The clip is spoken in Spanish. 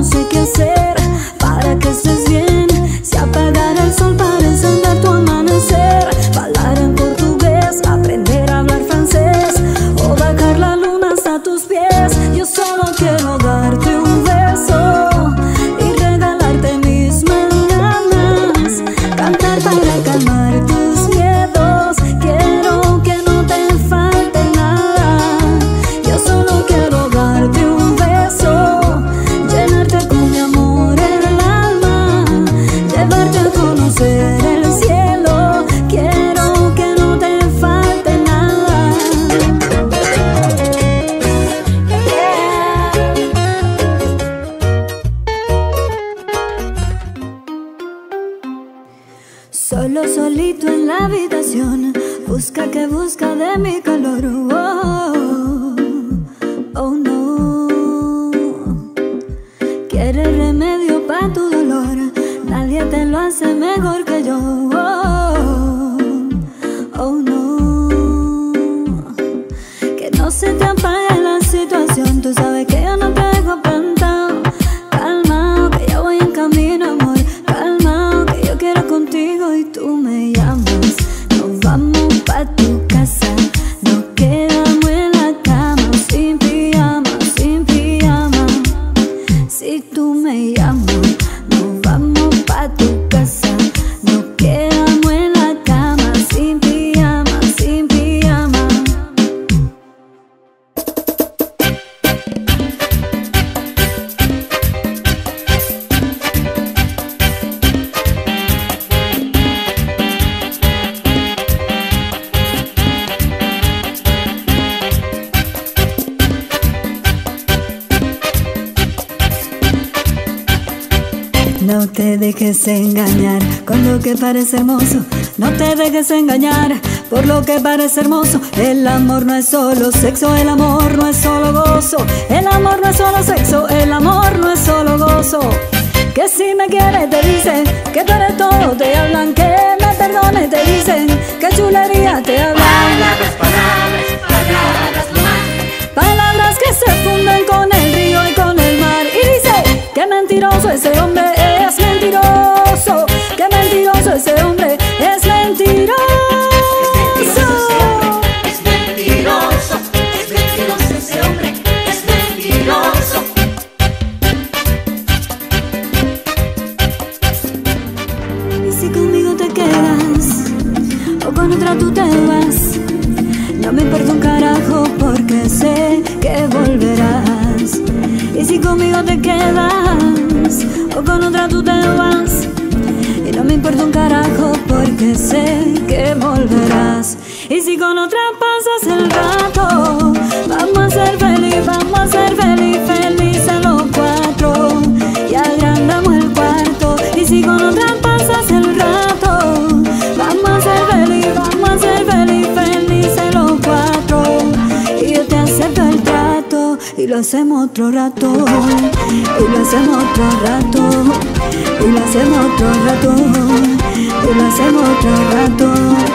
sé qué hacer para que estés bien. Si apagar el sol para encender tu amanecer, hablar en portugués, aprender a hablar francés, o bajar la luna hasta tus pies. Yo solo quiero darte un beso y regalarte mis mañanas, cantar para calmar tus miedos. Quiero que no te falte nada. Yo solo quiero darte un beso, llenarte con mi amor el alma, llevarte a conocer el cielo. Quiero que no te falte nada. Solo solito en la habitación, busca que busca de mi calor. Oh, oh no. Quiere remedio para tu dolor, nadie te lo hace mejor que yo. Oh, oh no. Que no se te apague la situación, tú sabes que yo no te dejo plantado. Calma, que ya voy en camino, amor. Calma, que yo quiero contigo y tú me llamas. Nos vamos pa' tu casa, nos quedamos en la cama, sin pijama, sin pijama. Si tú me llamas, nos vamos pa' tu casa, nos quedamos en la cama, sin pijama, sin pijama. No te dejes engañar con lo que parece hermoso. No te dejes engañar por lo que parece hermoso. El amor no es solo sexo, el amor no es solo gozo. El amor no es solo sexo, el amor no es solo gozo. Que si me quieres te dicen que tú eres todo, te hablan que me perdones, te dicen que chulería te hablan. Palabras, palabras, palabras no más. Palabras que se funden con el río y con el mar. Y dice que mentiroso ese hombre es mentiroso, que mentiroso ese hombre es mentiroso. Es mentiroso, es mentiroso ese hombre, es mentiroso. Y si conmigo te quedas o con otra tú te vas, no me importa un carajo porque sé que volverás. Y si conmigo te quedas o con otra tú te vas, y no me importa un carajo porque sé que volverás. Y si con otra pasas el rato, vamos a ser feliz, vamos a ser feliz, felices los cuatro, y agrandamos el cuarto. Y si con otra pasas el rato, vamos a ser feliz, vamos a ser feliz, felices los cuatro, y yo te acepto el trato y lo hacemos otro rato, y lo hacemos otro rato, y lo hacemos otro rato, y lo hacemos otro rato.